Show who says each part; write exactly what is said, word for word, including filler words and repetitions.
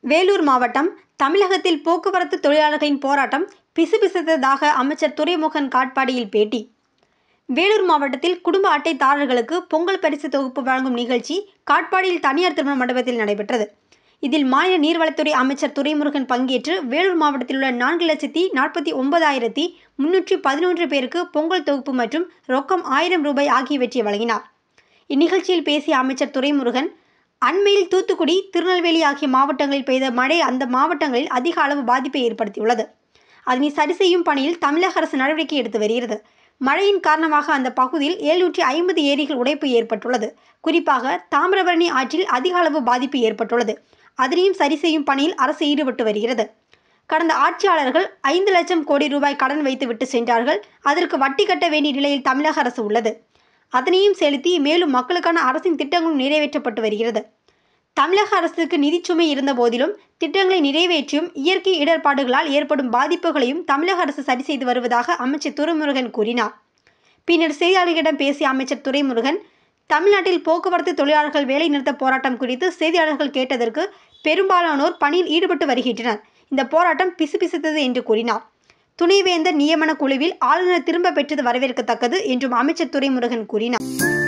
Speaker 1: வேலூர் மாவட்டம் தமிழகத்தில் போக்குவரத்து தொழிலாளர்களின் போராட்டம் பிசுபிசுத்ததாக அமைச்சர் துரைமுருகன் காட்பாடியில் பேட்டி. வேலூர் மாவட்டத்தில் குடும்ப அட்டைதாரர்களுக்கு பொங்கல் பரிசு தொகுப்பு வழங்கும் நிகழ்ச்சி காட்பாடியில் தனியார் திருமண மண்டபத்தில் நடைபெற்றது. இதில் மாநில நீர்வளத்துறை அமைச்சர் துரைமுருகன் பங்கேற்று வேலூர் மாவட்டத்தில் உள்ள நான்கு லட்சத்தி நாற்பத்தி ஒன்பதாயிரத்தி முன்னூற்றி பதினொன்று பேருக்கு பொங்கல் தொகுப்பு மற்றும் ரொக்கம் ஆயிரம் ரூபாய் ஆகியவற்றை வழங்கினார். இந்நிகழ்ச்சியில் பேசிய அமைச்சர் துரைமுருகன், அண்மையில் தூத்துக்குடி, திருநெல்வேலி ஆகிய மாவட்டங்களில் பெய்த மழை அந்த மாவட்டங்களில் அதிக அளவு பாதிப்பை ஏற்படுத்தியுள்ளது. அதனை சரி செய்யும் பணியில் தமிழக அரசு நடவடிக்கை எடுத்து வருகிறது. மழையின் காரணமாக அந்த பகுதியில் எழுநூற்றி ஐம்பது ஏரிகள் உடைப்பு ஏற்பட்டுள்ளது. குறிப்பாக தாமிரபரணி ஆற்றில் அதிக அளவு பாதிப்பு ஏற்பட்டுள்ளது. அதனையும் சரி செய்யும் பணியில் அரசு ஈடுபட்டு வருகிறது. கடந்த ஆட்சியாளர்கள் ஐந்து லட்சம் கோடி ரூபாய் கடன் வைத்து விட்டு சென்றார்கள். அதற்கு வட்டி கட்ட வேண்டிய நிலையில் தமிழக அரசு உள்ளது. அதனையும் செலுத்தி மேலும் மக்களுக்கான அரசின் திட்டங்களும் நிறைவேற்றப்பட்டு வருகிறது. தமிழக அரசுக்கு நிதிச்சுமை இருந்த போதிலும் திட்டங்களை நிறைவேற்றியும் இயற்கை இடர்பாடுகளால் ஏற்படும் பாதிப்புகளையும் தமிழக அரசு சரி செய்து வருவதாக அமைச்சர் துரைமுருகன் கூறினார். பின்னர் செய்தியாளர்களிடம் பேசிய அமைச்சர் துரைமுருகன், தமிழ்நாட்டில் போக்குவரத்து தொழிலாளர்கள் வேலை நிறுத்த போராட்டம் குறித்து செய்தியாளர்கள் கேட்டதற்கு பெரும்பாலானோர் பணியில் ஈடுபட்டு வருகின்றனர். இந்த போராட்டம் பிசுபிசுத்தது என்று கூறினார். துணைவேந்தர் நியமன குழுவில் ஆளுநர் திரும்ப பெற்றது வரவேற்கத்தக்கது என்றும் அமைச்சர் துரைமுருகன் கூறினார்.